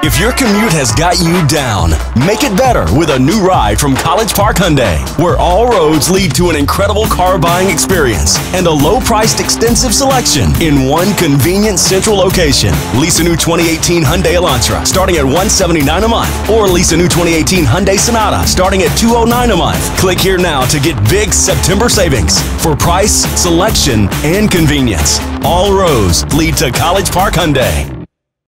If your commute has got you down, make it better with a new ride from College Park Hyundai, where all roads lead to an incredible car buying experience and a low-priced extensive selection in one convenient central location. Lease a new 2018 Hyundai Elantra starting at $179 a month, or lease a new 2018 Hyundai Sonata starting at $209 a month. Click here now to get big September savings for price, selection, and convenience. All roads lead to College Park Hyundai.